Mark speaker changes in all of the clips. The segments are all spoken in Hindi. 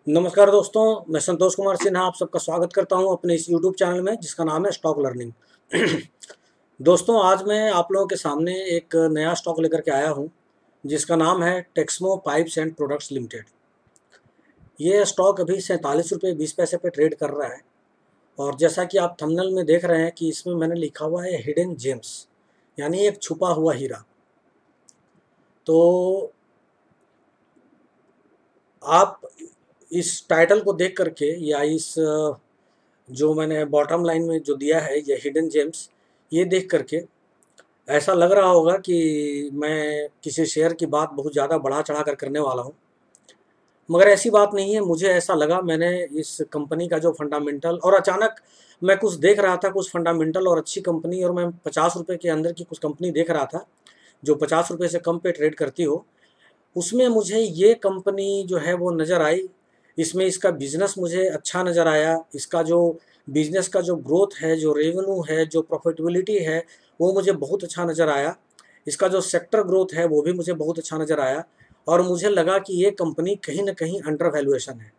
Speaker 1: नमस्कार दोस्तों, मैं संतोष कुमार सिन्हा आप सबका स्वागत करता हूं अपने इस यूट्यूब चैनल में जिसका नाम है स्टॉक लर्निंग। दोस्तों, आज मैं आप लोगों के सामने एक नया स्टॉक लेकर के आया हूं जिसका नाम है Texmo pipes and products limited. ये स्टॉक अभी 47 रुपये 20 पैसे पे ट्रेड कर रहा है और जैसा कि आप थंबनेल में देख रहे हैं कि इसमें मैंने लिखा हुआ है हिडन जेम्स, यानी एक छुपा हुआ हीरा। तो आप इस टाइटल को देख करके या इस जो मैंने बॉटम लाइन में जो दिया है ये हिडन जेम्स, ये देख करके ऐसा लग रहा होगा कि मैं किसी शेयर की बात बहुत ज़्यादा बढ़ा चढ़ा कर करने वाला हूँ, मगर ऐसी बात नहीं है। मुझे ऐसा लगा, मैंने इस कंपनी का जो फंडामेंटल और अचानक मैं कुछ देख रहा था, कुछ फंडामेंटल और अच्छी कंपनी, और मैं 50 रुपये के अंदर की कुछ कंपनी देख रहा था जो 50 रुपये से कम पे ट्रेड करती हो। उसमें मुझे ये कंपनी जो है वो नज़र आई। इसमें इसका बिज़नेस मुझे अच्छा नज़र आया। इसका जो बिज़नेस का जो ग्रोथ है, जो रेवेन्यू है, जो प्रॉफिटेबिलिटी है, वो मुझे बहुत अच्छा नज़र आया। इसका जो सेक्टर ग्रोथ है वो भी मुझे बहुत अच्छा नज़र आया और मुझे लगा कि ये कंपनी कहीं न कहीं अंडर वैल्यूएशन है।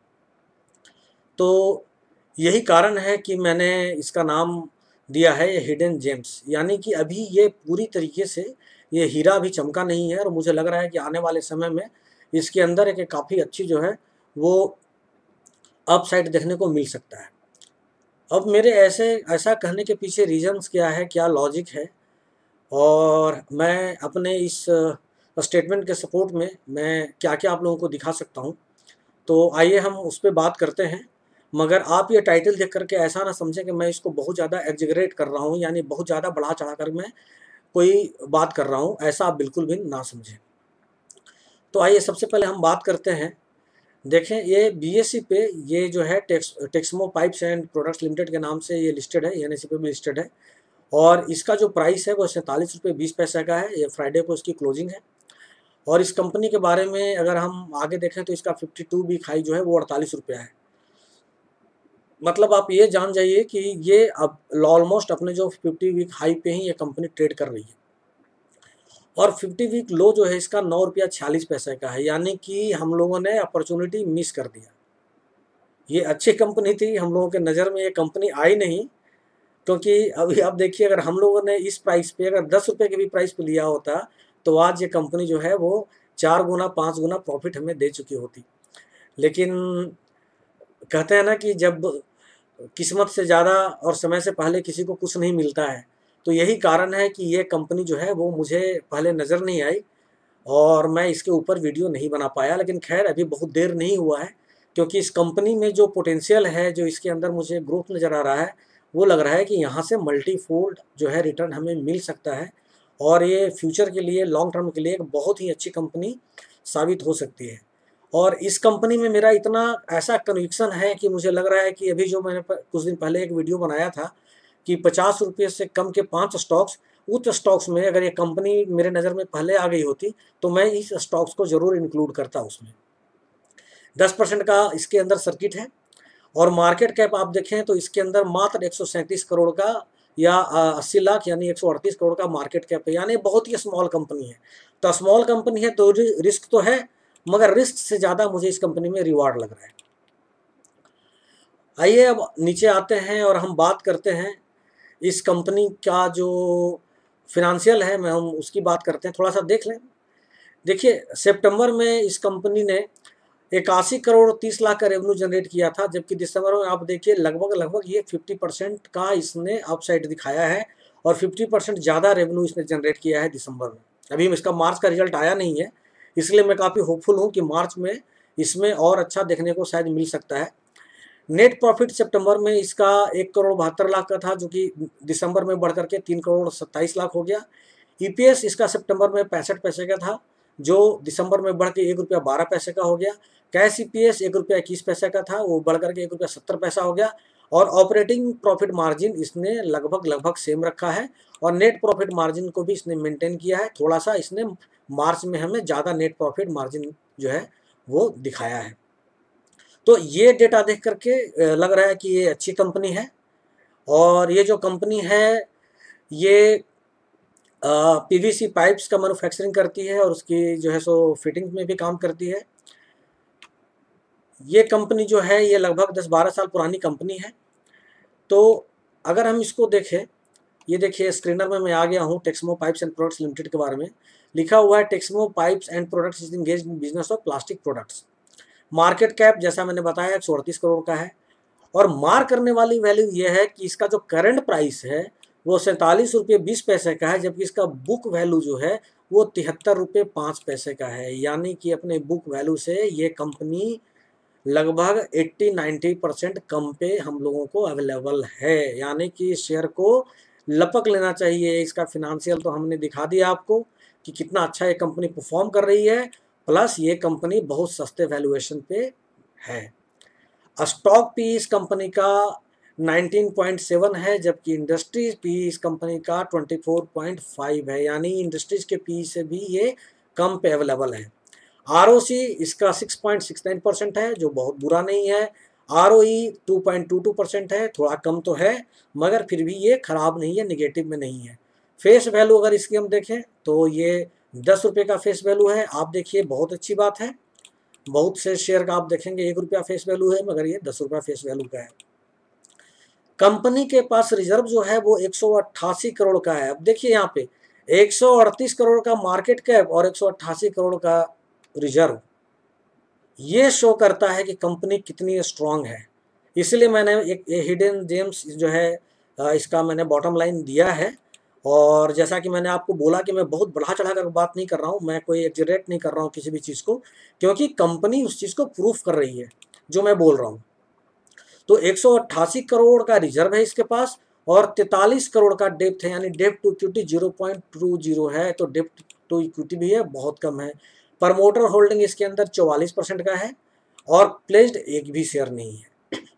Speaker 1: तो यही कारण है कि मैंने इसका नाम दिया है ये हिडन जेम्स, यानी कि अभी ये पूरी तरीके से ये हीरा अभी चमका नहीं है और मुझे लग रहा है कि आने वाले समय में इसके अंदर एक काफ़ी अच्छी जो है वो अपसाइड देखने को मिल सकता है। अब मेरे ऐसा कहने के पीछे रीज़न्स क्या है, क्या लॉजिक है, और मैं अपने इस स्टेटमेंट के सपोर्ट में मैं क्या-क्या आप लोगों को दिखा सकता हूँ। तो आइए हम उस पे बात करते हैं। मगर आप ये टाइटल देख कर के ऐसा ना समझें कि मैं इसको बहुत ज़्यादा एक्ज़ैगरेट कर रहा हूँ, यानी बहुत ज़्यादा बढ़ा-चढ़ा कर मैं कोई बात कर रहा हूँ, ऐसा आप बिल्कुल भी ना समझें। तो आइए सबसे पहले हम बात करते हैं। देखें, ये बीएसई पे ये जो है Texmo pipes and products limited के नाम से ये लिस्टेड है, एनएसई पे भी लिस्टेड है और इसका जो प्राइस है वो 47 रुपये 20 पैसे का है। ये फ्राइडे को इसकी क्लोजिंग है और इस कंपनी के बारे में अगर हम आगे देखें तो इसका 52 वीक हाई जो है वो 48 रुपया है। मतलब आप ये जान जाइए कि ये अब ऑलमोस्ट अपने जो 50 वीक हाई पे ही ये कंपनी ट्रेड कर रही है और 50 वीक लो जो है इसका 9 रुपया 46 पैसे का है, यानी कि हम लोगों ने अपॉर्चुनिटी मिस कर दिया। ये अच्छी कंपनी थी, हम लोगों के नज़र में ये कंपनी आई नहीं, क्योंकि अभी आप देखिए अगर हम लोगों ने इस प्राइस पे अगर 10 रुपये के भी प्राइस पे लिया होता तो आज ये कंपनी जो है वो 4 गुना 5 गुना प्रॉफिट हमें दे चुकी होती। लेकिन कहते हैं ना कि जब किस्मत से ज़्यादा और समय से पहले किसी को कुछ नहीं मिलता है, तो यही कारण है कि ये कंपनी जो है वो मुझे पहले नज़र नहीं आई और मैं इसके ऊपर वीडियो नहीं बना पाया। लेकिन खैर अभी बहुत देर नहीं हुआ है, क्योंकि इस कंपनी में जो पोटेंशियल है, जो इसके अंदर मुझे ग्रोथ नज़र आ रहा है, वो लग रहा है कि यहाँ से मल्टीफोल्ड जो है रिटर्न हमें मिल सकता है और ये फ्यूचर के लिए, लॉन्ग टर्म के लिए एक बहुत ही अच्छी कंपनी साबित हो सकती है। और इस कंपनी में मेरा इतना ऐसा कन्विक्शन है कि मुझे लग रहा है कि अभी जो मैंने कुछ दिन पहले एक वीडियो बनाया था कि 50 रुपये से कम के 5 स्टॉक्स, उस स्टॉक्स में अगर ये कंपनी मेरे नज़र में पहले आ गई होती तो मैं इस स्टॉक्स को ज़रूर इंक्लूड करता उसमें। 10% का इसके अंदर सर्किट है और मार्केट कैप आप देखें तो इसके अंदर मात्र 137 करोड़ का या 80 लाख यानी 138 करोड़ का मार्केट कैप है, यानी बहुत ही स्मॉल कंपनी है। तो स्मॉल कंपनी है तो रिस्क तो है, मगर रिस्क से ज़्यादा मुझे इस कंपनी में रिवार्ड लग रहा है। आइए अब नीचे आते हैं और हम बात करते हैं इस कंपनी का जो फिनेंशियल है, मैं हम उसकी बात करते हैं, थोड़ा सा देख लें। देखिए, सितंबर में इस कंपनी ने 81 करोड़ 30 लाख का रेवेन्यू जनरेट किया था, जबकि दिसंबर में आप देखिए लगभग ये 50% का इसने अपसाइड दिखाया है और 50% ज़्यादा रेवेन्यू इसने जनरेट किया है दिसंबर में। अभी इसका मार्च का रिजल्ट आया नहीं है, इसलिए मैं काफ़ी होपफुल हूँ कि मार्च में इसमें और अच्छा देखने को शायद मिल सकता है। नेट प्रॉफिट सितंबर में इसका 1 करोड़ 72 लाख का था, जो कि दिसंबर में बढ़ करके 3 करोड़ 27 लाख हो गया। ईपीएस इसका सितंबर में 65 पैसे का था, जो दिसंबर में बढ़ के 1 रुपया 12 पैसे का हो गया। कैश ईपीएस 1 रुपया 21 पैसे का था, वो बढ़ करके 1 रुपया 70 पैसा हो गया। और ऑपरेटिंग प्रॉफिट मार्जिन इसने लगभग सेम रखा है और नेट प्रॉफिट मार्जिन को भी इसने मेंटेन किया है। थोड़ा सा इसने मार्च में हमें ज़्यादा नेट प्रॉफिट मार्जिन जो है वो दिखाया है। तो ये डेटा देख करके लग रहा है कि ये अच्छी कंपनी है और ये जो कंपनी है ये पीवीसी पाइप्स का मैन्युफैक्चरिंग करती है और उसकी जो है सो फिटिंग में भी काम करती है। ये कंपनी जो है ये लगभग 10-12 साल पुरानी कंपनी है। तो अगर हम इसको देखें, ये देखिए स्क्रीनर में मैं आ गया हूँ Texmo pipes and products limited के बारे में। लिखा हुआ है Texmo pipes and products is engage in business of plastic products. Market cap जैसा मैंने बताया 138 करोड़ का है। और मार करने वाली वैल्यू ये है कि इसका जो करंट प्राइस है वो 47 रुपये 20 पैसे का है, जबकि इसका बुक वैल्यू जो है वो 73 रुपये 5 पैसे का है। यानी कि अपने बुक वैल्यू से ये कंपनी लगभग 80-90% कम पे हम लोगों को अवेलेबल है। यानी कि शेयर को लपक लेना चाहिए। इसका फिनेंशियल तो हमने दिखा दिया आपको कि कितना अच्छा ये कंपनी परफॉर्म कर रही है, प्लस ये कंपनी बहुत सस्ते वैल्यूएशन पे है। स्टॉक पी इस कंपनी का 19.7 है, जबकि इंडस्ट्रीज पी इस कंपनी का 24.5 है। यानी इंडस्ट्रीज के पी से भी ये कम पे अवेलेबल है। आरओसी इसका 6.69% है, जो बहुत बुरा नहीं है। आरओई 2.22% है, थोड़ा कम तो है मगर फिर भी ये खराब नहीं है, निगेटिव में नहीं है। फेस वैल्यू अगर इसकी हम देखें तो ये 10 रुपये का फेस वैल्यू है। आप देखिए बहुत अच्छी बात है। बहुत से शेयर का आप देखेंगे 1 रुपया फेस वैल्यू है, मगर ये 10 रुपया फेस वैल्यू का है। कंपनी के पास रिजर्व जो है वो 188 करोड़ का है। अब देखिए यहाँ पे 138 करोड़ का मार्केट कैप और 188 करोड़ का रिजर्व, ये शो करता है कि कंपनी कितनी स्ट्रांग है। इसलिए मैंने एक हिडन जेम्स जो है इसका मैंने बॉटम लाइन दिया है। और जैसा कि मैंने आपको बोला कि मैं बहुत बढ़ा चढ़ा कर बात नहीं कर रहा हूँ, मैं कोई एग्जरेट नहीं कर रहा हूँ किसी भी चीज़ को, क्योंकि कंपनी उस चीज़ को प्रूफ कर रही है जो मैं बोल रहा हूँ। तो 188 करोड़ का रिजर्व है इसके पास और 43 करोड़ का डेप्थ है, यानी डेप्ट टू इक्विटी 0.20 है। तो डेप्ट टू इक्विटी भी है, बहुत कम है। प्रमोटर होल्डिंग इसके अंदर 44% का है और प्लेस्ड एक भी शेयर नहीं है।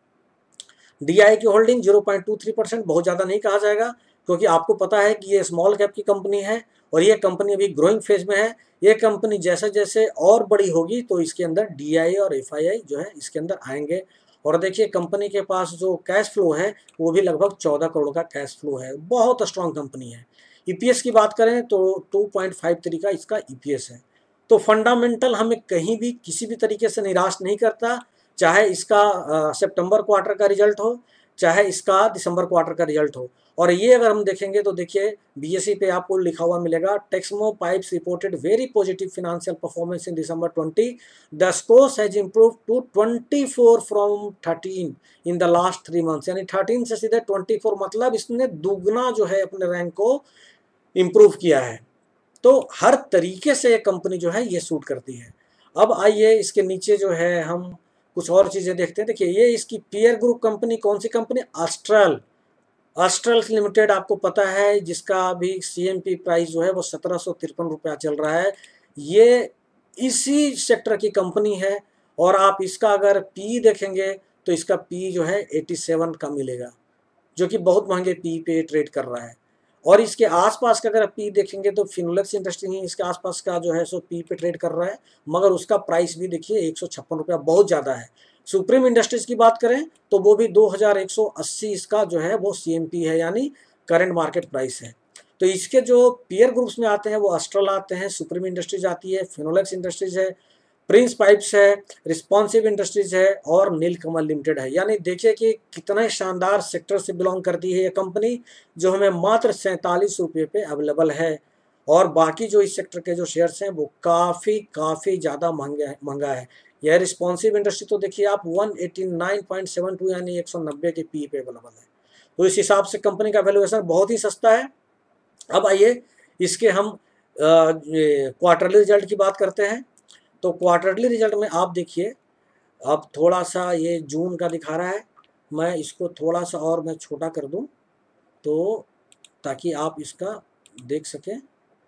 Speaker 1: डीआई की होल्डिंग 0.23%, बहुत ज़्यादा नहीं कहा जाएगा, क्योंकि आपको पता है कि ये स्मॉल कैप की कंपनी है और ये कंपनी अभी ग्रोइंग फेज में है। ये कंपनी जैसे जैसे और बड़ी होगी तो इसके अंदर डीआई और एफआईआई जो है इसके अंदर आएंगे। और देखिए कंपनी के पास जो कैश फ्लो है वो भी लगभग 14 करोड़ का कैश फ्लो है, बहुत स्ट्रांग कंपनी है। ईपीएस की बात करें तो 2.53 का इसका ईपीएस है। तो फंडामेंटल हमें कहीं भी किसी भी तरीके से निराश नहीं करता, चाहे इसका सितंबर क्वार्टर का रिजल्ट हो, चाहे इसका दिसंबर क्वार्टर का रिजल्ट हो। और ये अगर हम देखेंगे तो देखिए बीएसई पे आपको लिखा हुआ मिलेगा, Texmo pipes reported very positive financial performance in December 20। The scores has improve to 24 from 13 in the last 3 months. यानी 13 से सीधे 24, मतलब इसने दुगना जो है अपने रैंक को इम्प्रूव किया है। तो हर तरीके से ये कंपनी जो है ये सूट करती है। अब आइए इसके नीचे जो है हम कुछ और चीज़ें देखते हैं। देखिए ये इसकी पीयर ग्रुप कंपनी कौन सी कंपनी, एस्ट्रल। एस्ट्रल लिमिटेड आपको पता है, जिसका अभी सीएमपी प्राइस जो है वो 1753 रुपया चल रहा है। ये इसी सेक्टर की कंपनी है और आप इसका अगर पी देखेंगे तो इसका पी जो है 87 का मिलेगा, जो कि बहुत महंगे पी पे ट्रेड कर रहा है। और इसके आसपास का अगर आप पी देखेंगे तो फिनोलेक्स इंडस्ट्री ही इसके आसपास का जो है सो पी पे ट्रेड कर रहा है, मगर उसका प्राइस भी देखिए 156 रुपया, बहुत ज़्यादा है। सुप्रीम इंडस्ट्रीज की बात करें तो वो भी 2180 इसका जो है वो सीएमपी है, यानी करंट मार्केट प्राइस है। तो इसके जो पीयर ग्रुप्स में आते हैं वो एस्ट्रल आते हैं, सुप्रीम इंडस्ट्रीज आती है, फिनोलेक्स इंडस्ट्रीज है, प्रिंस पाइप्स है, रिस्पॉन्सिव इंडस्ट्रीज है और नीलकमल लिमिटेड है। यानी देखिए कि कितने शानदार सेक्टर से बिलोंग करती है ये कंपनी, जो हमें मात्र 47 रुपये पे अवेलेबल है। और बाकी जो इस सेक्टर के जो शेयर्स हैं वो काफ़ी ज़्यादा महंगा है। यह रिस्पॉन्सिव इंडस्ट्री तो देखिए आप 189.72 यानी 190 के पी पे अवेलेबल है। तो इस हिसाब से कंपनी का वैल्यूएशन बहुत ही सस्ता है। अब आइए इसके हम क्वार्टरली रिजल्ट की बात करते हैं। तो क्वार्टरली रिजल्ट में आप देखिए, अब थोड़ा सा ये जून का दिखा रहा है, मैं इसको थोड़ा सा और मैं छोटा कर दूं तो ताकि आप इसका देख सकें।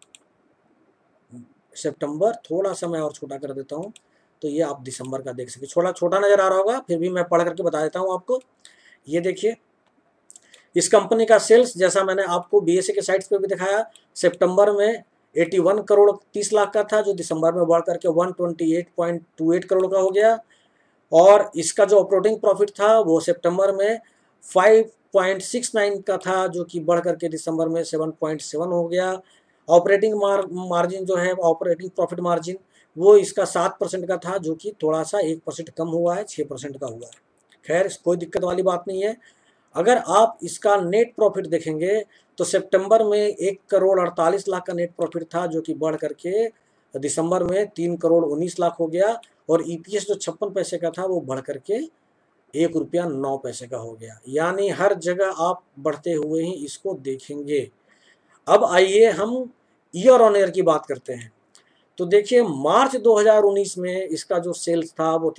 Speaker 1: सितंबर थोड़ा सा मैं और छोटा कर देता हूं तो ये आप दिसंबर का देख सकें। छोटा छोटा नज़र आ रहा होगा, फिर भी मैं पढ़ करके बता देता हूं आपको। ये देखिए इस कंपनी का सेल्स, जैसा मैंने आपको बीएसई के साइट्स पे भी दिखाया, सितंबर में 81 करोड़ 30 लाख का था, जो दिसंबर में बढ़ करके 128.28 करोड़ का हो गया। और इसका जो ऑपरेटिंग प्रॉफिट था वो सितंबर में 5.69 का था, जो कि बढ़ करके दिसंबर में 7.7 हो गया। ऑपरेटिंग मार्जिन जो है, ऑपरेटिंग प्रॉफिट मार्जिन वो इसका 7% का था, जो कि थोड़ा सा 1% कम हुआ है, 6% का हुआ है। खैर कोई दिक्कत वाली बात नहीं है। अगर आप इसका नेट प्रॉफिट देखेंगे तो सितंबर में 1,48,00,000 का नेट प्रॉफिट था, जो कि बढ़ करके दिसंबर में 3,19,00,000 हो गया, और ईपीएस जो 56 पैसे का था वो बढ़ करके ₹1.09 का हो गया। यानी हर जगह आप बढ़ते हुए ही इसको देखेंगे। अब आइए हम ईयर ऑन ईयर की बात करते हैं। तो देखिए मार्च 2019 में इसका जो सेल्स था वो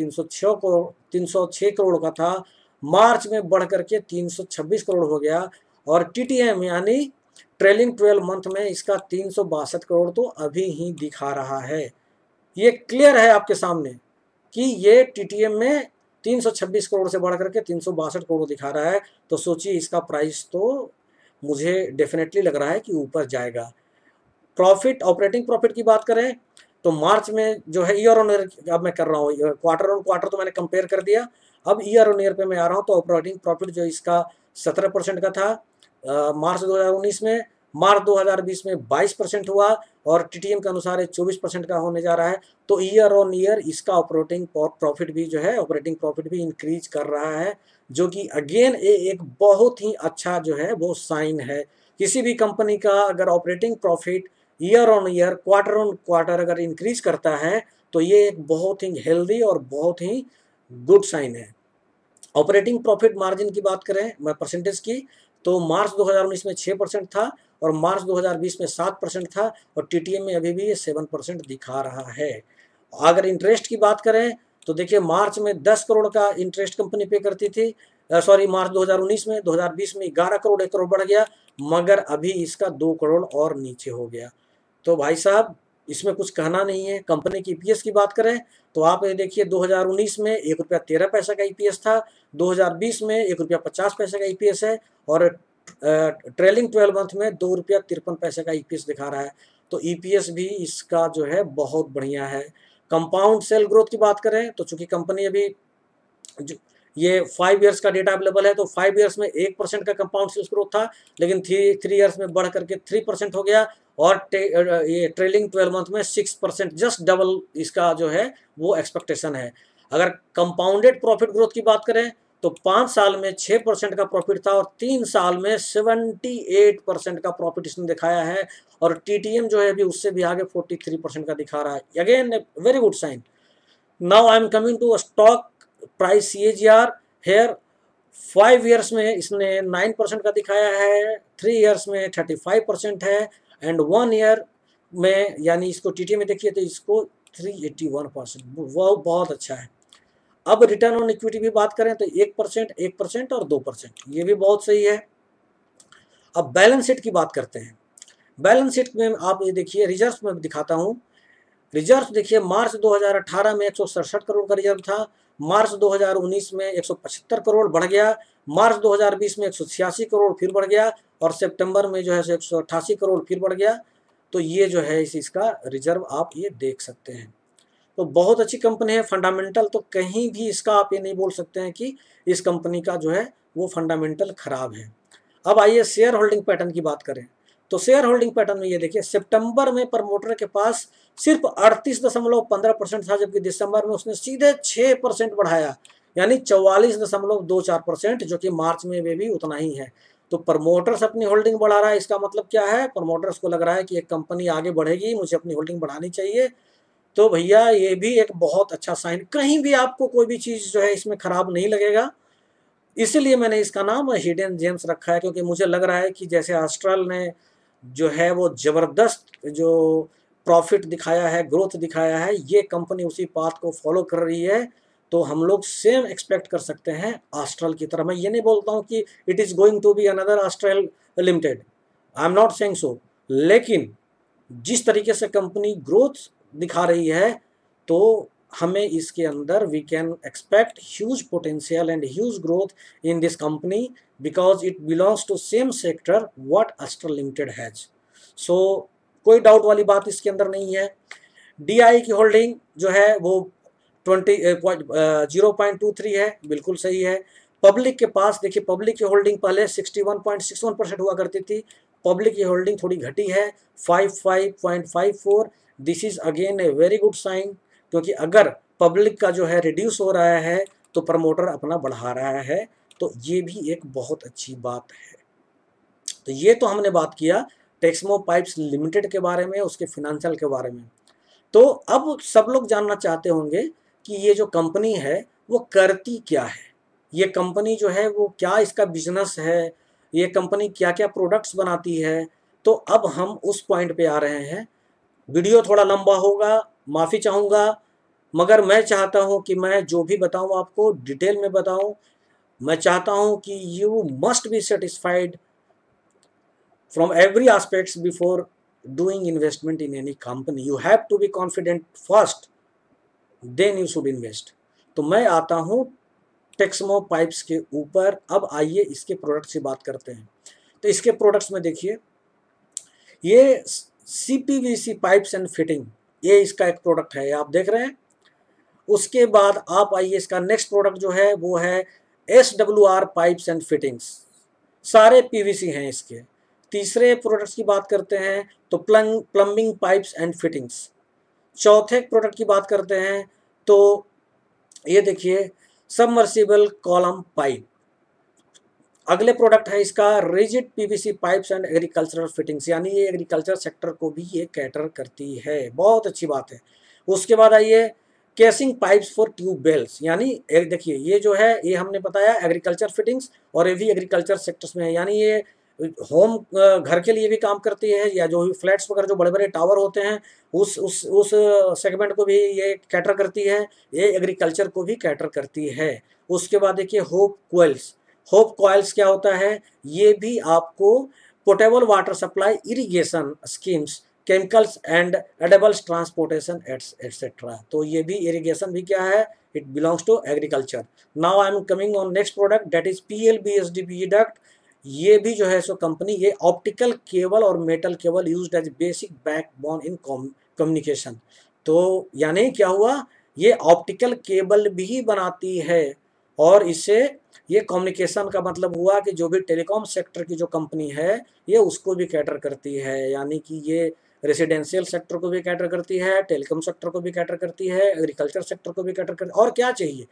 Speaker 1: 306 करोड़ का था, मार्च में बढ़ करके 326 करोड़ हो गया, और टीटीएम यानी ट्रेलिंग 12 मंथ में इसका 362 करोड़ तो अभी ही दिखा रहा है। ये क्लियर है आपके सामने कि ये टीटीएम में 326 करोड़ से बढ़ करके 362 करोड़ दिखा रहा है। तो सोचिए इसका प्राइस तो मुझे डेफिनेटली लग रहा है कि ऊपर जाएगा। प्रॉफिट, ऑपरेटिंग प्रॉफिट की बात करें तो मार्च में जो है ईयर ऑन ईयर, अब मैं कर रहा हूँ क्वार्टर ऑन क्वार्टर तो मैंने कंपेयर कर दिया, अब ईयर ऑन ईयर पे मैं आ रहा हूँ। तो ऑपरेटिंग प्रॉफिट जो इसका 17% का था मार्च 2019 में, मार्च 2020 में 22% हुआ, और टीटीएम के अनुसार ये 24% का होने जा रहा है। तो ईयर ऑन ईयर इसका ऑपरेटिंग प्रॉफिट भी जो है, ऑपरेटिंग प्रॉफिट भी इंक्रीज कर रहा है, जो कि अगेन एक बहुत ही अच्छा जो है वो साइन है। किसी भी कंपनी का अगर operating profit year on year, quarter on quarter अगर इंक्रीज करता है तो ये एक बहुत ही हेल्दी और बहुत ही गुड साइन है। ऑपरेटिंग प्रॉफिट मार्जिन की बात करें मैं परसेंटेज की, तो मार्च 2019 में 6% था, और मार्च 2020 में 7% था, और टीटीएम में अभी भी ये 7% दिखा रहा है। अगर इंटरेस्ट की बात करें तो देखिए मार्च में 10 करोड़ का इंटरेस्ट कंपनी पे करती थी, सॉरी मार्च 2019 में, 2020 में 11 करोड़, 1 करोड़ बढ़ गया, मगर अभी इसका 2 करोड़ और नीचे हो गया। तो भाई साहब इसमें कुछ कहना नहीं है। कंपनी की ईपीएस की बात करें तो आप ये देखिए 2019 में ₹1.13 का ईपीएस था, 2020 में ₹1.50 का ईपीएस है, और ट्रेलिंग 12 मंथ में ₹2.53 का ईपीएस दिखा रहा है। तो ईपीएस भी इसका जो है बहुत बढ़िया है। कंपाउंड सेल ग्रोथ की बात करें तो चूंकि कंपनी अभी ये 5 ईयर्स का डेटा अवेलेबल है, तो 5 ईयर्स में 1% का कंपाउंड सेल्स ग्रोथ था, लेकिन 3 ईयर्स में बढ़ करके 3% हो गया, और ये ट्रेलिंग 12 मंथ में 6%, जस्ट डबल इसका जो है वो एक्सपेक्टेशन है। अगर कंपाउंडेड प्रॉफिट ग्रोथ की बात करें तो 5 साल में 6% का प्रॉफिट था, और 3 साल में 78% का प्रॉफिट इसने दिखाया है, और टीटीएम जो है अभी उससे भी आगे 43% का दिखा रहा है। Again very good sign. Now I am coming to stock price CAGR। Here 5 years में इसने 9% का दिखाया है, 3 ईयर्स में 35% है, एंड 1 ईयर में यानी इसको टीटी में देखिए तो इसको 381%, वो बहुत अच्छा है। अब रिटर्न ऑन इक्विटी भी बात करें तो 1% और 2%, ये भी बहुत सही है। अब बैलेंस शीट की बात करते हैं। बैलेंस शीट में आप ये देखिए, रिजर्व में दिखाता हूँ। रिजर्व देखिए मार्च 2018 में 167 करोड़ का रिजर्व था, मार्च 2019 में 175 करोड़ बढ़ गया, मार्च 2020 में 186 करोड़ फिर बढ़ गया, और सितंबर में जो है 188 करोड़ फिर बढ़ गया। तो ये जो है इसका रिजर्व आप ये देख सकते हैं। तो बहुत अच्छी कंपनी है। फंडामेंटल तो कहीं भी इसका आप ये नहीं बोल सकते हैं कि इस कंपनी का जो है वो फंडामेंटल खराब है। अब आइए शेयर होल्डिंग पैटर्न की बात करें तो शेयर होल्डिंग पैटर्न में ये देखिए सितंबर में प्रमोटर के पास सिर्फ 38.15% था, जबकि दिसंबर में उसने सीधे 6% बढ़ाया, यानी 44.24%, जो कि मार्च में भी उतना ही है। तो प्रमोटर्स अपनी होल्डिंग बढ़ा रहा है, इसका मतलब क्या है, प्रमोटर्स को लग रहा है कि एक कंपनी आगे बढ़ेगी, मुझे अपनी होल्डिंग बढ़ानी चाहिए। तो भैया ये भी एक बहुत अच्छा साइन, कहीं भी आपको कोई भी चीज़ जो है इसमें खराब नहीं लगेगा। इसीलिए मैंने इसका नाम हिडन जेम्स रखा है, क्योंकि मुझे लग रहा है कि जैसे एस्ट्रल ने जो है वो ज़बरदस्त जो प्रॉफिट दिखाया है, ग्रोथ दिखाया है, ये कंपनी उसी पाथ को फॉलो कर रही है। तो हम लोग सेम एक्सपेक्ट कर सकते हैं एस्ट्रल की तरह। मैं ये नहीं बोलता हूँ कि it is going to be another Astral limited, I am not saying so, लेकिन जिस तरीके से कंपनी ग्रोथ दिखा रही है तो हमें इसके अंदर we can expect huge potential and huge growth in this company, because it belongs to same sector what Astral limited has. So कोई डाउट वाली बात इसके अंदर नहीं है। DI की होल्डिंग जो है वो 0.23 है, बिल्कुल सही है। पब्लिक के पास देखिए, पब्लिक की होल्डिंग पहले 61.61% हुआ करती थी, पब्लिक की होल्डिंग थोड़ी घटी है 55.54, this is again a very good sign, क्योंकि अगर पब्लिक का जो है रिड्यूस हो रहा है तो प्रमोटर अपना बढ़ा रहा है, तो ये भी एक बहुत अच्छी बात है। तो ये तो हमने बात किया टेक्समो पाइप्स लिमिटेड के बारे में, उसके फिनेंशियल के बारे में। तो अब सब लोग जानना चाहते होंगे कि ये जो कंपनी है वो करती क्या है, ये कंपनी जो है वो क्या इसका बिजनेस है, ये कंपनी क्या क्या प्रोडक्ट्स बनाती है। तो अब हम उस पॉइंट पे आ रहे हैं। वीडियो थोड़ा लंबा होगा, माफ़ी चाहूँगा, मगर मैं चाहता हूँ कि मैं जो भी बताऊँ आपको डिटेल में बताऊँ। मैं चाहता हूँ कि you must be satisfied from every aspects before doing investment in any company. You have to be confident first, then you should invest. तो मैं आता हूँ टेक्समो पाइप्स के ऊपर। अब आइए इसके प्रोडक्ट से बात करते हैं। तो इसके प्रोडक्ट्स में देखिए, ये CPVC पाइप्स एंड फिटिंग, ये इसका एक प्रोडक्ट है, आप देख रहे हैं। उसके बाद आप आइए, इसका नेक्स्ट प्रोडक्ट जो है वो है SWR पाइप्स एंड फिटिंग्स, सारे PVC हैं इसके। तीसरे प्रोडक्ट्स की बात करते हैं तो प्लम्बिंग पाइप्स एंड फिटिंग्स। चौथे प्रोडक्ट की बात करते हैं तो ये देखिए सबमर्सिबल कॉलम पाइप। अगले प्रोडक्ट है इसका rigid PVC pipes and agricultural fittings, यानी ये एग्रीकल्चर सेक्टर को भी ये कैटर करती है, बहुत अच्छी बात है। उसके बाद आइए केसिंग पाइप्स फॉर ट्यूबवेल्स, यानी देखिए ये जो है ये हमने बताया एग्रीकल्चर फिटिंग्स, और ये भी एग्रीकल्चर सेक्टर्स में है, यानी ये होम घर के लिए भी काम करती है, या जो फ्लैट्स वगैरह जो बड़े बड़े टावर होते हैं उस सेगमेंट को भी ये कैटर करती है, ये एग्रीकल्चर को भी कैटर करती है। उसके बाद देखिए होप कोयल्स। होप कॉइल्स क्या होता है, ये भी आपको portable water supply irrigation schemes, chemicals and edibles transportation etcetera. तो ये भी इरिगेशन भी क्या है, it belongs to agriculture. Now I am coming on next product, that is PLBSDPE duct. ये भी जो है सो कंपनी, ये ऑप्टिकल केबल और metal cable used as basic backbone in communication. तो यानी क्या हुआ, ये ऑप्टिकल केबल भी बनाती है, और इससे ये कम्युनिकेशन का मतलब हुआ कि जो भी टेलीकॉम सेक्टर की जो कंपनी है ये उसको भी कैटर करती है, यानी कि ये रेसिडेंशियल सेक्टर को भी कैटर करती है, टेलीकॉम सेक्टर को भी कैटर करती है, एग्रीकल्चर सेक्टर को भी कैटर करती है। और क्या चाहिए,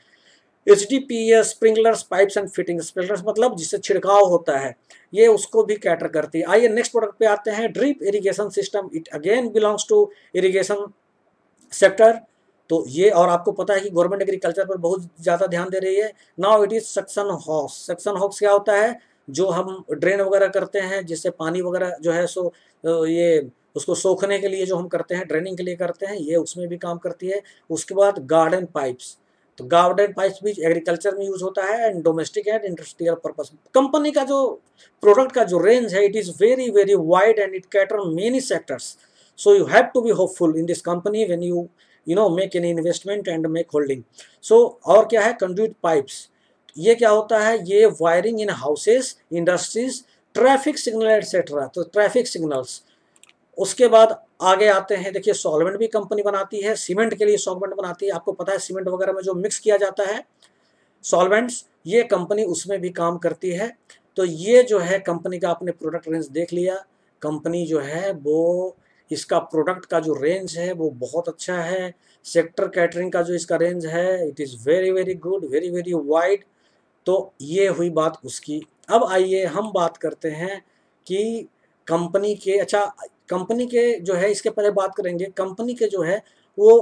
Speaker 1: HDPE sprinklers pipes and fitting, sprinklers मतलब जिससे छिड़काव होता है, ये उसको भी कैटर करती है। आइए नेक्स्ट प्रोडक्ट पे आते हैं, drip irrigation system, it again belongs to irrigation sector. तो ये, और आपको पता है कि गवर्नमेंट एग्रीकल्चर पर बहुत ज़्यादा ध्यान दे रही है। Now it is suction hoses. Suction hoses क्या होता है, जो हम ड्रेन वगैरह करते हैं जिससे पानी वगैरह जो है सो ये उसको सोखने के लिए जो हम करते हैं, ड्रेनिंग के लिए करते हैं, ये उसमें भी काम करती है। उसके बाद गार्डन पाइप्स, तो गार्डन पाइप्स भी एग्रीकल्चर में यूज होता है, and domestic and industrial purpose. Company का जो प्रोडक्ट का जो रेंज है, it is very very wide and it cater many sectors. So you have to be hopeful in this company when you know make any investment and make holding. So और क्या है, conduit pipes, ये क्या होता है, ये wiring in houses, industries, traffic signal etcetera, तो ट्रैफिक सिग्नल्स। उसके बाद आगे आते हैं, देखिए सॉल्वेंट भी कंपनी बनाती है, सीमेंट के लिए सॉल्वेंट बनाती है, आपको पता है सीमेंट वगैरह में जो मिक्स किया जाता है सॉल्वेंट्स, ये कंपनी उसमें भी काम करती है। तो ये जो है कंपनी का आपने प्रोडक्ट रेंज देख लिया। कंपनी जो है वो, इसका प्रोडक्ट का जो रेंज है वो बहुत अच्छा है। सेक्टर कैटरिंग का जो इसका रेंज है, it is very very good, very very wide. तो ये हुई बात उसकी। अब आइए हम बात करते हैं कि कंपनी के, अच्छा कंपनी के जो है, इसके पहले बात करेंगे कंपनी के जो है वो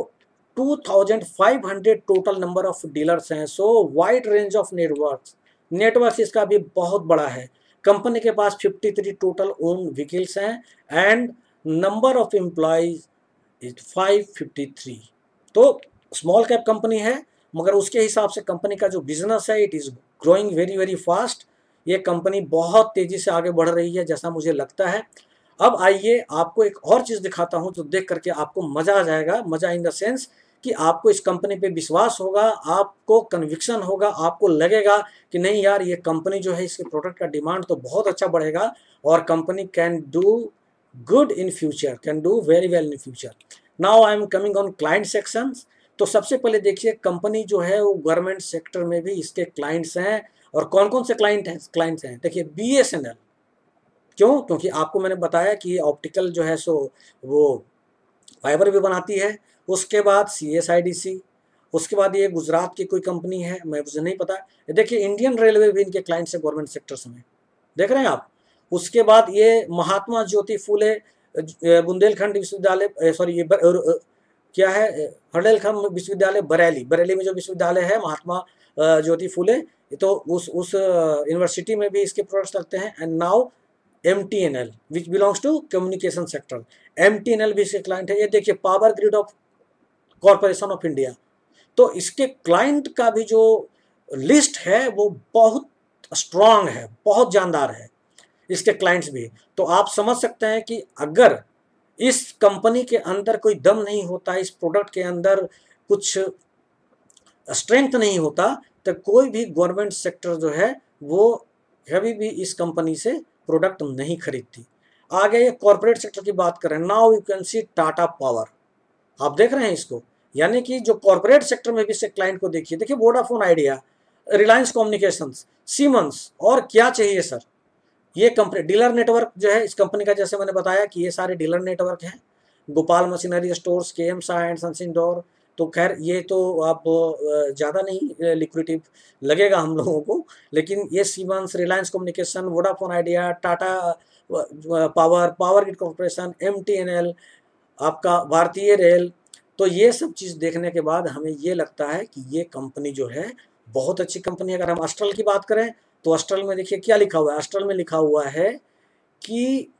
Speaker 1: 2500 टोटल नंबर ऑफ डीलर्स हैं। So wide range of networks इसका भी बहुत बड़ा है। कंपनी के पास 53 टोटल ओन व्हीकल्स हैं, and number of employees is 553। तो स्मॉल कैप कंपनी है, मगर उसके हिसाब से कंपनी का जो बिजनेस है it is growing very very fast. ये कंपनी बहुत तेज़ी से आगे बढ़ रही है जैसा मुझे लगता है। अब आइए आपको एक और चीज़ दिखाता हूँ, तो देख करके आपको मज़ा आ जाएगा। मज़ा इन द सेंस कि आपको इस कंपनी पे विश्वास होगा, आपको कन्विक्शन होगा, आपको लगेगा कि नहीं यार, ये कंपनी जो है, इसके प्रोडक्ट का डिमांड तो बहुत अच्छा बढ़ेगा, और company can do good in future, can do very well in future. Now I am coming on client sections. तो सबसे पहले देखिए, कंपनी जो है वो गवर्नमेंट सेक्टर में भी इसके क्लाइंट्स हैं, और कौन कौन से क्लाइंट्स हैं, देखिए BSNL। क्यों? क्योंकि आपको मैंने बताया कि ऑप्टिकल जो है सो वो फाइबर भी बनाती है। उसके बाद CSIDC, उसके बाद ये गुजरात की कोई कंपनी है, मैं मुझे नहीं पता। देखिए इंडियन रेलवे भी इनके क्लाइंट्स है गवर्नमेंट सेक्टर्स में, देख रहे हैं आप। उसके बाद ये महात्मा ज्योति फूले बुंदेलखंड विश्वविद्यालय, सॉरी ये क्या है, बुंदेलखंड विश्वविद्यालय बरेली, बरेली में जो विश्वविद्यालय है महात्मा ज्योति फूले, तो उस यूनिवर्सिटी में भी इसके प्रोडक्ट्स लगते हैं। And now MTNL which belongs to communication sector, MTNL भी इसके क्लाइंट है। ये देखिए power grid of corporation of India, तो इसके क्लाइंट का भी जो लिस्ट है वो बहुत स्ट्रांग है, बहुत जानदार है इसके क्लाइंट्स भी। तो आप समझ सकते हैं कि अगर इस कंपनी के अंदर कोई दम नहीं होता, इस प्रोडक्ट के अंदर कुछ स्ट्रेंथ नहीं होता, तो कोई भी गवर्नमेंट सेक्टर जो है वो कभी भी इस कंपनी से प्रोडक्ट नहीं खरीदती। आगे ये कॉर्पोरेट सेक्टर की बात करें, now you can see Tata power, आप देख रहे हैं इसको, यानी कि जो कॉर्पोरेट सेक्टर में भी से क्लाइंट को देखिए, देखिए Vodafone Idea, Reliance communications, Siemens, और क्या चाहिए सर। ये कंपनी डीलर नेटवर्क जो है इस कंपनी का, जैसे मैंने बताया कि ये सारे डीलर नेटवर्क हैं, Gopal machinery stores, KM Shah and sons Indore. तो खैर ये तो आप ज़्यादा नहीं लिक्विडिटी लगेगा हम लोगों को, लेकिन ये Siemens, Reliance communication, Vodafone Idea, Tata power, power grid corporation, MTNL, आपका भारतीय रेल, तो ये सब चीज़ देखने के बाद हमें ये लगता है कि ये कंपनी जो है बहुत अच्छी कंपनी है। अगर हम अस्ट्रल की बात करें तो अस्ट्रल में देखिए क्या लिखा हुआ है, अस्ट्रल में लिखा हुआ है कि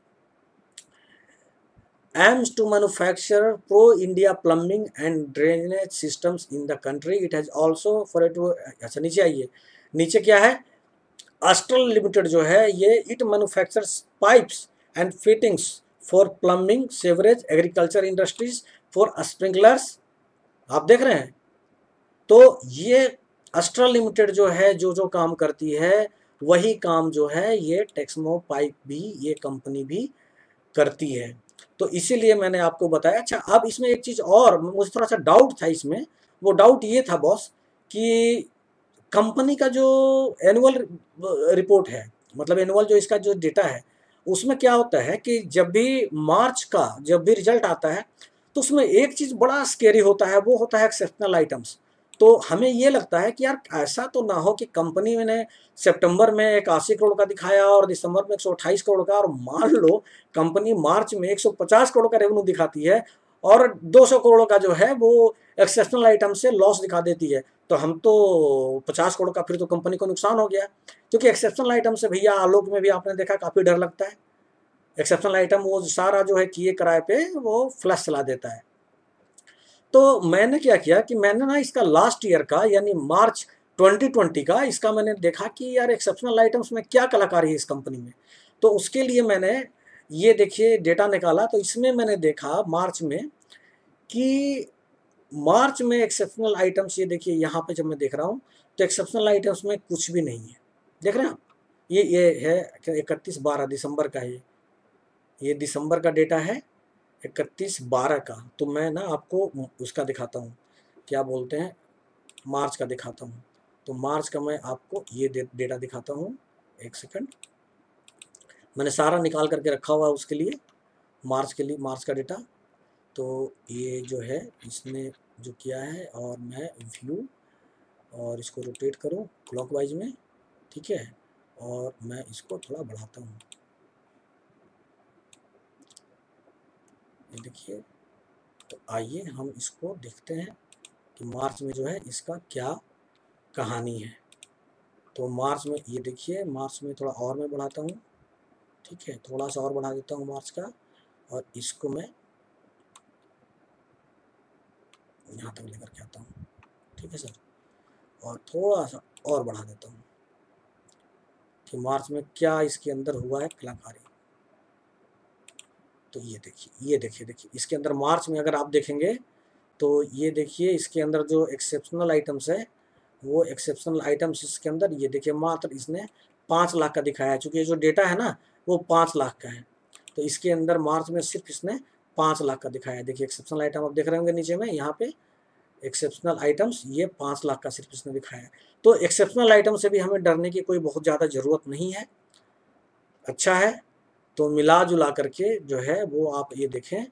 Speaker 1: aims to manufacture pro-India plumbing and drainage systems in the country. It has also for it to, अच्छा नीचे आइए, नीचे क्या है, अस्ट्रल लिमिटेड जो है ये it manufactures pipes and fittings for plumbing, sewerage, agriculture industries, for sprinklers, आप देख रहे हैं। तो ये अस्ट्रल लिमिटेड जो है जो जो काम करती है वही काम जो है ये टेक्समो पाइप भी, ये कंपनी भी करती है। तो इसीलिए मैंने आपको बताया। अच्छा अब इसमें एक चीज़ और मुझे थोड़ा सा डाउट था इसमें, वो डाउट ये था बॉस कि कंपनी का जो एनुअल रिपोर्ट है, मतलब एनुअल जो इसका जो डेटा है, उसमें क्या होता है कि जब भी मार्च का जब भी रिजल्ट आता है तो उसमें एक चीज़ बड़ा स्केरी होता है, वो होता है एक्सेप्शनल आइटम्स। तो हमें ये लगता है कि यार ऐसा तो ना हो कि कंपनी ने सितंबर में 81 करोड़ का दिखाया और दिसंबर में 128 करोड़ का, और मान लो कंपनी मार्च में 150 करोड़ का रेवेन्यू दिखाती है और 200 करोड़ का जो है वो एक्सेप्शनल आइटम से लॉस दिखा देती है, तो हम तो 50 करोड़ का फिर तो कंपनी को नुकसान हो गया। क्योंकि एक्सेप्शनल आइटम से भैया आलोक में भी आपने देखा काफ़ी डर लगता है। एक्सेप्शनल आइटम वो सारा जो है किए किराए पे वो फ्लैश चला देता है। तो मैंने क्या किया कि मैंने ना इसका लास्ट ईयर का यानी मार्च 2020 का इसका मैंने देखा कि यार एक्सेप्शनल आइटम्स में क्या कलाकारी है इस कंपनी में। तो उसके लिए मैंने ये देखिए डेटा निकाला, तो इसमें मैंने देखा मार्च में कि मार्च में एक्सेप्शनल आइटम्स, ये देखिए यहाँ पे जब मैं देख रहा हूँ तो एक्सेप्शनल आइटम्स में कुछ भी नहीं है, देख रहे हैं आप। ये है 31/12 दिसंबर का, ये दिसंबर का डेटा है 31/12 का। तो मैं ना आपको उसका दिखाता हूँ, क्या बोलते हैं, मार्च का दिखाता हूँ। तो मार्च का मैं आपको ये डेटा दिखाता हूँ, एक सेकंड, मैंने सारा निकाल करके रखा हुआ है उसके लिए, मार्च के लिए, मार्च का डेटा। तो ये जो है इसने जो किया है, और मैं व्यू और इसको रोटेट करूँ क्लॉकवाइज में, ठीक है, और मैं इसको थोड़ा बढ़ाता हूँ, ये देखिए। तो आइए हम इसको देखते हैं कि मार्च में जो है इसका क्या कहानी है। तो मार्च में ये देखिए, मार्च में थोड़ा और मैं बढ़ाता हूँ, ठीक है, थोड़ा सा और बढ़ा देता हूँ मार्च का, और इसको मैं यहाँ तक लेकर के आता हूँ, ठीक है सर, और थोड़ा सा और बढ़ा देता हूँ कि मार्च में क्या इसके अंदर हुआ है कलाकारी। तो ये देखिए, ये देखिए इसके अंदर मार्च में अगर आप देखेंगे तो ये देखिए इसके अंदर जो एक्सेप्शनल आइटम्स है, वो एक्सेप्शनल आइटम्स इसके अंदर ये देखिए मात्र इसने 5 लाख का दिखाया है। चूँकि ये जो डेटा है ना वो 5 लाख का है, तो इसके अंदर मार्च में सिर्फ इसने 5 लाख का दिखाया है। देखिए एक्सेप्शनल आइटम आप देख रहे होंगे नीचे में, यहाँ पे एक्सेप्शनल आइटम्स ये 5 लाख का सिर्फ इसने दिखाया है। तो एक्सेप्शनल आइटम से भी हमें डरने की कोई बहुत ज़्यादा ज़रूरत नहीं है, अच्छा है। तो मिला जुला करके जो है वो आप ये देखें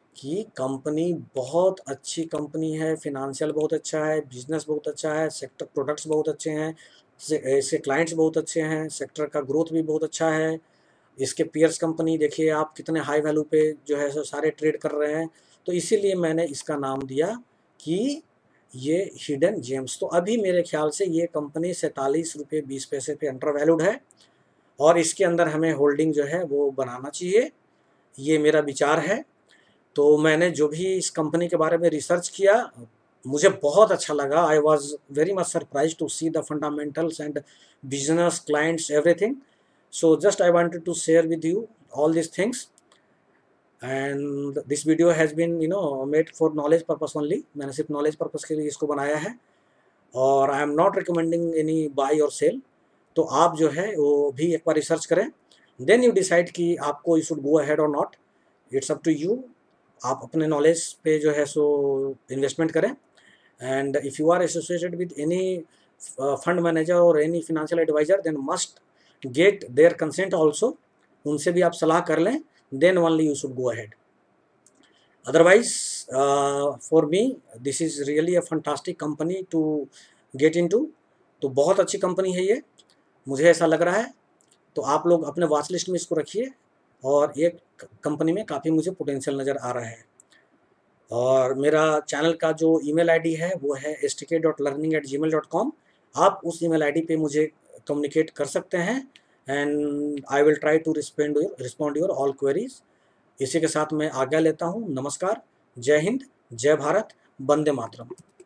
Speaker 1: कि कंपनी बहुत अच्छी कंपनी है, फिनेंशियल बहुत अच्छा है, बिजनेस बहुत अच्छा है, सेक्टर प्रोडक्ट्स बहुत अच्छे हैं, ऐसे क्लाइंट्स बहुत अच्छे हैं, सेक्टर का ग्रोथ भी बहुत अच्छा है। इसके पीयर्स कंपनी देखिए आप कितने हाई वैल्यू पे जो है सो सारे ट्रेड कर रहे हैं। तो इसीलिए मैंने इसका नाम दिया कि ये हिडन जेम्स। तो अभी मेरे ख्याल से ये कंपनी 47 रुपये 20 पैसे पे अंडर वैल्यूड है और इसके अंदर हमें होल्डिंग जो है वो बनाना चाहिए, ये मेरा विचार है। तो मैंने जो भी इस कंपनी के बारे में रिसर्च किया, मुझे बहुत अच्छा लगा। I was very much surprise to see the fundamentals and business clients everything. So just I wanted to share with you all these things, and this video has been made for knowledge purpose only। मैंने सिर्फ नॉलेज पर्पस के लिए इसको बनाया है और I am not recommending any buy और सेल। तो आप जो है वो भी एक बार रिसर्च करें, देन यू डिसाइड कि आपको यू शुड गो अहेड और not, it's up to you. आप अपने नॉलेज पे जो है सो इन्वेस्टमेंट करें। And if you are associated with any fund manager और any financial adviser, then must get their consent also. उनसे भी आप सलाह कर लें, then only you should go ahead. Otherwise for me this is really a fantastic company to get into. तो बहुत अच्छी कंपनी है ये, मुझे ऐसा लग रहा है। तो आप लोग अपने वॉच लिस्ट में इसको रखिए और एक कंपनी में काफ़ी मुझे पोटेंशियल नज़र आ रहा है। और मेरा चैनल का जो ईमेल आईडी है वो है stk.learning@gmail.com। आप उस ईमेल आईडी पे मुझे कम्युनिकेट कर सकते हैं and I will try to respond your all queries. इसी के साथ मैं आज्ञा लेता हूँ। नमस्कार, जय हिंद, जय भारत, वंदे मातरम।